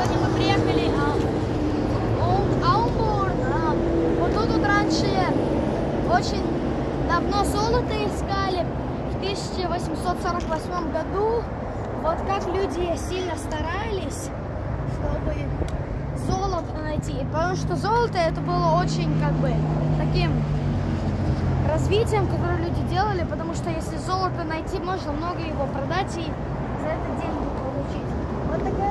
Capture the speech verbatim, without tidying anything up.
Сегодня мы приехали а, в Аумбург. А, вот тут вот раньше очень давно золото искали, в тысяча восемьсот сорок восьмом году. Вот как люди сильно старались, чтобы золото найти. Потому что золото это было очень как бы таким развитием, которое люди делали, потому что если золото найти, можно много его продать и за это деньги получить. Вот такая